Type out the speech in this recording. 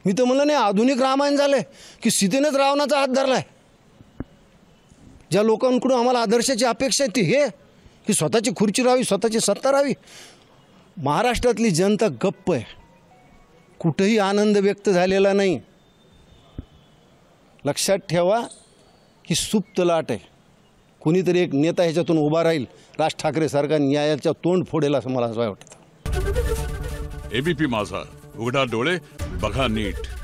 मी तर म्हणलं नाही, आधुनिक रामायण झालंय की सीतेनेच रावणाचा हात धरलाय। ज्या लोकांकडून आम्हाला आदर्शाची अपेक्षा आहे ती हे की स्वतःची खुर्ची राहावी, स्वतःची सत्ता राहावी। महाराष्ट्रातली जनता गप्प आहे, कुठेही आनंद व्यक्त झालेला नाही। लक्षात ठेवा ही सुप्त लाट आहे, कुणीतरी एक नेता ह्याच्यातून उभा राहील, राज ठाकरे सरकार न्यायाच्या तोंड फोडेल असं मला वाटतं। एबीपी माझा, उघडा डोळे बघा नीट।